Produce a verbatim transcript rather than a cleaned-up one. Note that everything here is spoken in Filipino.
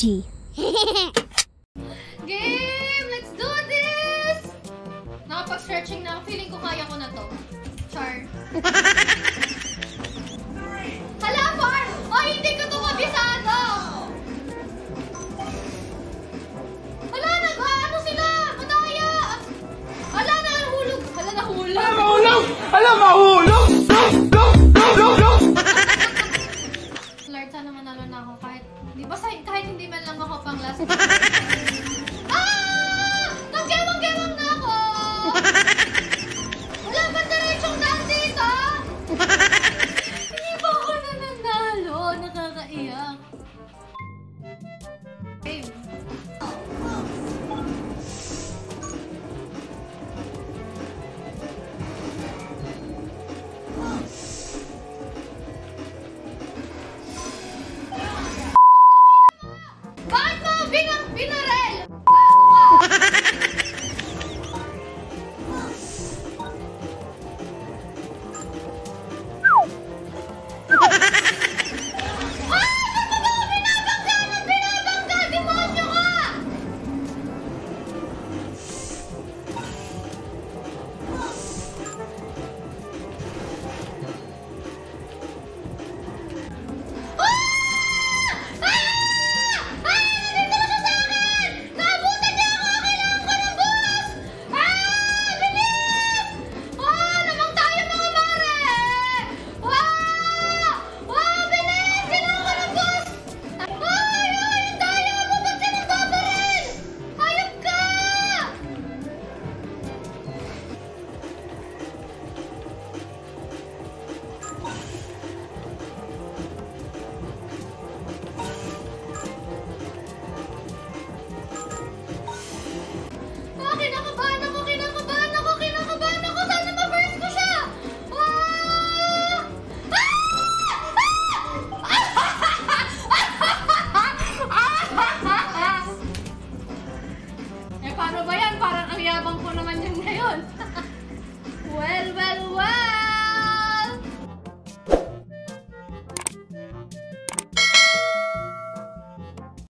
G. Game! Let's do this! Nakapag-stretching na. Feeling ko kaya ko na to. Char. Hala, Par! Oh, hindi ko to mabisado! Hala, nag-ano sila? Madaya! Hala, nahulog! Hala, nahulog! Hala, mahulog! Hala, mahulog!